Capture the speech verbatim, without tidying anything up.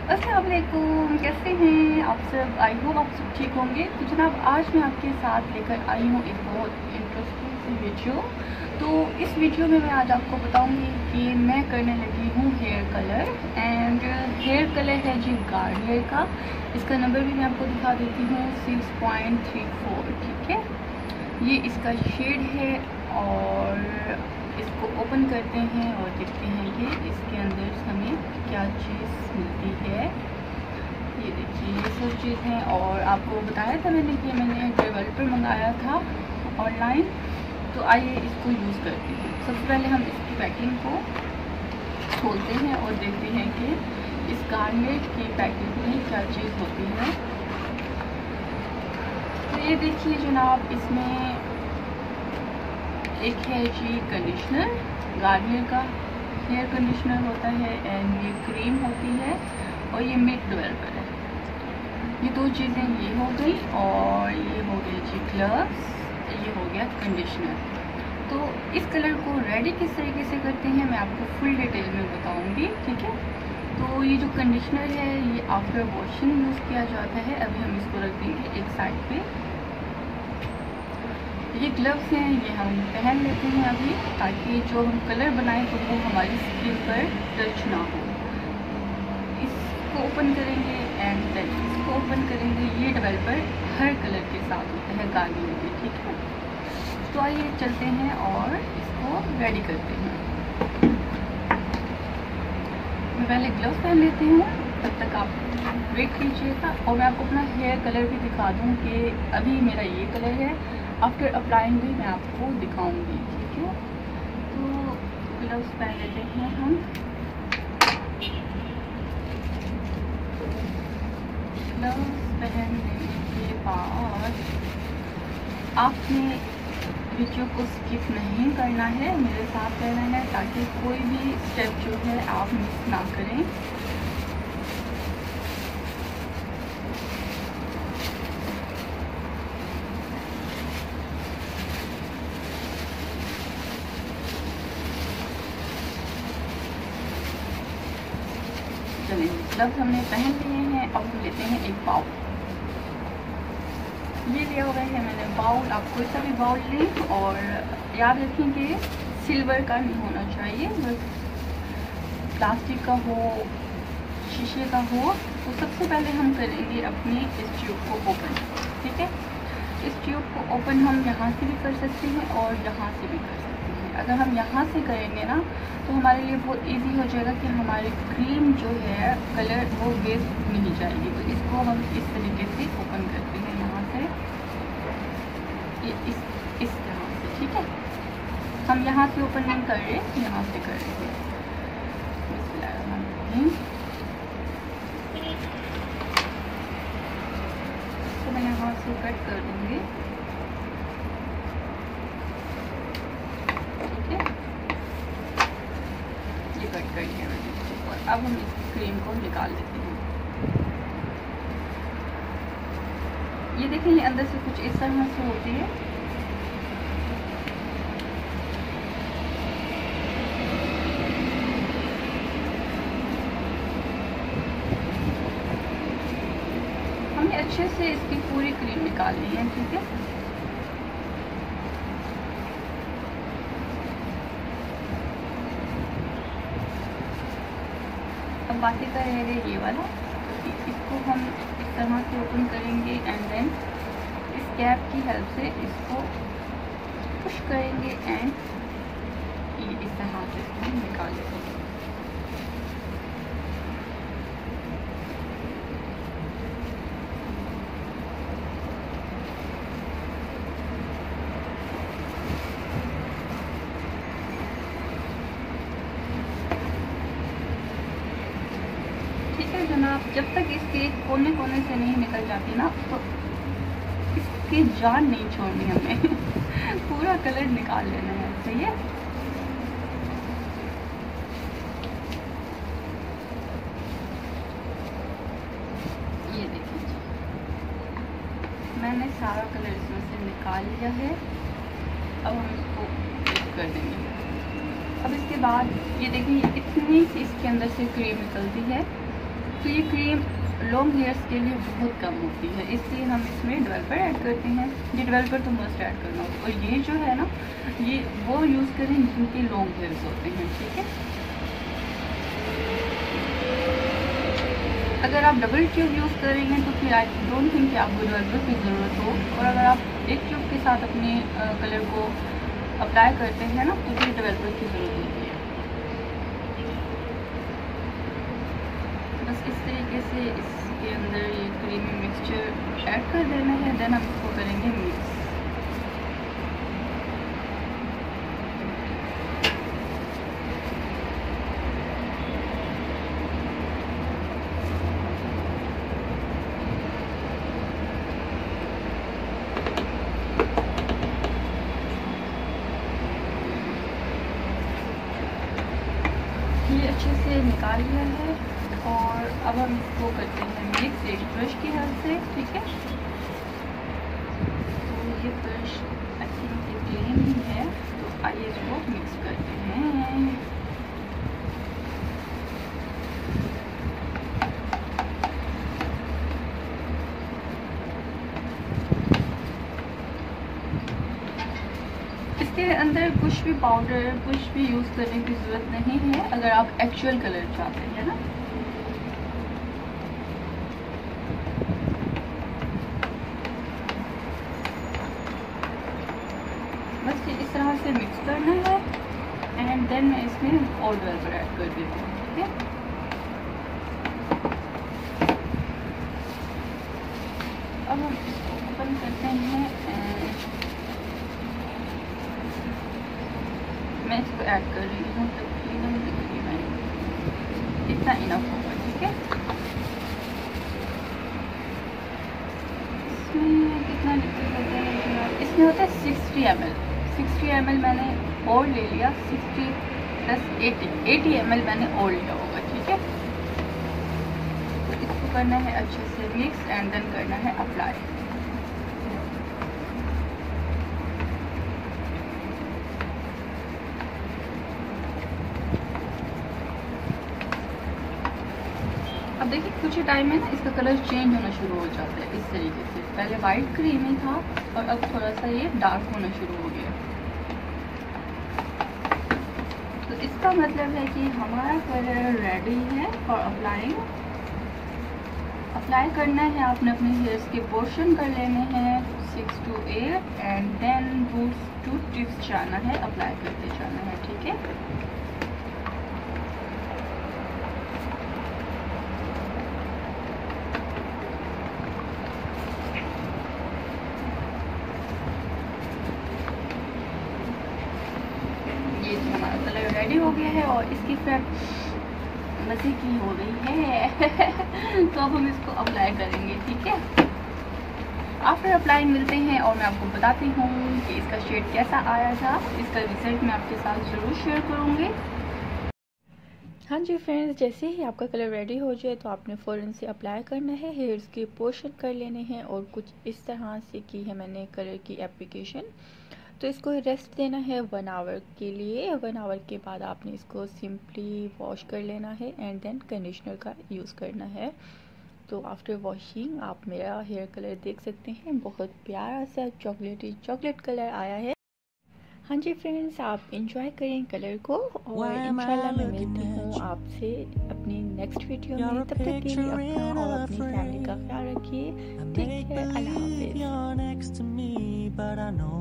अस्सलाम वालेकुम, कैसे हैं आप सब। आई होप आप सब ठीक होंगे। तो जनाब आज मैं आपके साथ लेकर आई हूँ एक बहुत इंटरेस्टिंग सी वीडियो। तो इस वीडियो में मैं आज आपको बताऊंगी कि मैं करने लगी हूँ hair colour. And hair colour है जी गार्नियर का। इसका नंबर भी मैं आपको दिखा देती हूँ, सिक्स पॉइंट थ्री फोर। ठीक है, ये इसका शेड है। और इसको ओपन करते हैं और देखते हैं कि इसके अंदर हमें क्या चीज़ मिलती है। ये देखिए, ये सब चीज़ है। और आपको बताया था मैंने कि मैंने डेवलपर मंगाया था ऑनलाइन। तो आइए इसको यूज़ करते हैं। सबसे पहले हम इसकी पैकिंग को खोलते हैं और देखते हैं कि इस गार्नियर की पैकिंग में क्या चीज़ होती है। तो ये देखिए जनाब, इसमें एक है जी कंडीशनर, गार्नियर का हेयर कंडीशनर होता है। एंड ये क्रीम होती है और ये मिल्क डेवलपर है। ये दो चीज़ें ये हो गई। और ये हो गए जी ग्लव्स, ये हो गया कंडीशनर। तो इस कलर को रेडी किस तरीके से करते हैं मैं आपको फुल डिटेल में बताऊंगी। ठीक है, तो ये जो कंडीशनर है ये आफ्टर वॉशिंग यूज़ किया जाता है। अभी हम इसको रख देंगे एक साइड पे। ये ग्लव्स हैं, ये हम पहन लेते हैं अभी, ताकि जो हम कलर बनाएं तो वो हमारी स्किन पर टच ना हो। इसको ओपन करेंगे एंड देन इसको ओपन करेंगे। ये डेवलपर हर कलर के साथ होता है गार्नियर के। ठीक है, तो आइए चलते हैं और इसको रेडी करते हैं। मैं पहले ग्लव्स पहन लेती हूँ, तब तक आप वेट कीजिएगा। और मैं आपको अपना हेयर कलर भी दिखा दूँ कि अभी मेरा ये कलर है। आफ्टर अप्लाइंग भी मैं आपको दिखाऊंगी। ठीक है, तो ग्लव्स पहन लेते हैं हम। ग्लव्स पहनने के बाद आपने वीडियो को स्किप नहीं करना है, मेरे साथ रहना है, ताकि कोई भी स्टेप जो है आप मिस ना करें। चलिए, ग्लव्स हमने पहन लिए हैं। अब हम लेते हैं एक बाउल। ये लिया हुआ है मैंने बाउल। आप कोई सा भी बाउल लें और याद रखें कि सिल्वर का नहीं होना चाहिए, बस प्लास्टिक का हो, शीशे का हो। तो सबसे पहले हम करेंगे अपनी इस ट्यूब को ओपन। ठीक है, इस ट्यूब को ओपन हम यहाँ से भी कर सकते हैं और यहाँ से भी कर सकते हैं। अगर हम यहाँ से करेंगे ना तो हमारे लिए बहुत इजी हो जाएगा कि हमारी क्रीम जो है कलर वो वेस्ट नहीं जाएगी। तो इसको हम इस तरीके से ओपन करते हैं यहाँ से, ये इस इस तरह से। ठीक है, हम यहाँ से ओपन नहीं कर रहे, यहाँ से कर रहे हैं। तो मैं यहाँ से कट कर दूँगी। ठीक है, ये कट कर दिया मैंने। और अब हम इस क्रीम को निकाल लेते हैं। ये देखें, ये अंदर से कुछ इस तरह से होती है। हमने अच्छे से इसकी पूरी क्रीम निकाल ली है। ठीक है, अब बाकी का रह गया ये वाला। इसको हम इस तरह से ओपन करेंगे एंड देन इस कैप की हेल्प से इसको पुश करेंगे एंड ये इस तरह से इसको निकाल लेंगे। जनाब, जब तक इसके कोने कोने से नहीं निकल जाती ना तो इसकी जान नहीं छोड़नी हमें पूरा कलर निकाल लेना है। सही है, ये देखिए मैंने सारा कलर इसमें से निकाल लिया है। अब हम इसको कर देंगे। अब इसके बाद ये देखिए इतनी इसके अंदर से क्रीम निकलती है। तो ये क्रीम लॉन्ग हेयर्स के लिए बहुत कम होती है, इसलिए हम इसमें डेवलपर ऐड करते हैं। ये डेवलपर तो मस्ट ऐड करना होगा। और ये जो है ना, ये वो यूज़ करें जिनके लॉन्ग हेयर्स होते हैं, ठीक है। अगर आप डबल ट्यूब यूज़ करेंगे तो फिर आई डोंट थिंक कि आपको डेवलपर की ज़रूरत हो। और अगर आप एक ट्यूब के साथ अपने कलर को अप्लाई करते हैं ना, तो फिर डेवलपर की ज़रूरत होती है। बस इस तरीके से इसके अंदर ये क्रीमी मिक्सचर ऐड कर देना है, देन हम इसको करेंगे मिक्स। ये अच्छे से निकाल लिया है और अब हम इसको करते हैं मिक्स एक ब्रश की हेल्प से, ठीक है। तो ये ब्रश आई थिंक ये क्लीन ही है, तो आइए इसको मिक्स करते हैं। इसके अंदर कुछ भी पाउडर कुछ भी यूज़ करने की ज़रूरत नहीं है, अगर आप एक्चुअल कलर चाहते हैं ना। बस ये इस तरह से मिक्स करना है एंड देन मैं इसमें और डेवलपर ऐड कर देती हूँ, ठीक है। अब हम इसको ओपन करते हैं एंड मैं इसको ऐड कर रही हूँ तकरीबन तकरीबन इतना इनफ होगा, ठीक है। इसमें कितना लिक्विड होता है? इसमें होता है sixty M L. Sixty M L मैंने और ले लिया, sixty plus eighty eighty M L मैंने और लिया होगा, ठीक है। तो इसको करना है अच्छे से मिक्स एंड देन करना है अप्लाई। अब देखिए कुछ ही टाइम में ना इसका कलर चेंज होना शुरू हो जाता है इस तरीके से। पहले वाइट क्रीमी था और अब थोड़ा सा ये डार्क होना शुरू हो गया। तो इसका मतलब है कि हमारा कलर रेडी है फॉर अप्लाइंग। अप्लाई करना है आपने अपने हेयर्स के पोर्शन कर लेने हैं six to eight and then roots to tips जाना है, अप्लाई करते जाना है, ठीक है। हमारा कलर रेडी हो गया है और इसकी इफेक्ट मज़े की हो गई है। तो अब हम इसको अप्लाई करेंगे, ठीक है। आफ्टर अप्लाइंग मिलते हैं और मैं आपको बताती हूँ कि इसका शेड कैसा आया था। इसका रिजल्ट मैं आपके साथ ज़रूर शेयर करूँगी। हाँ जी फ्रेंड्स, जैसे ही आपका कलर रेडी हो जाए तो आपने फ़ौरन से अप्लाई करना है, हेयर्स के पोर्शन कर लेने हैं और कुछ इस तरह से की है मैंने कलर की एप्लीकेशन। तो इसको रेस्ट देना है वन आवर के लिए। वन आवर के बाद आपने इसको सिंपली वॉश कर लेना है एंड देन कंडीशनर का यूज़ करना है। तो आफ्टर वॉशिंग आप मेरा हेयर कलर देख सकते हैं, बहुत प्यारा सा चॉकलेटी चॉकलेट कलर आया है। हाँ जी फ्रेंड्स, आप इंजॉय करें कलर को और इंशाल्लाह मैं मिलती हूँ आपसे अपनी नेक्स्ट वीडियो में। तब तक के लिए अपना और अपनी फैमिली का ख्याल रखिए। टेक केयर, अल्लाह हाफिज़।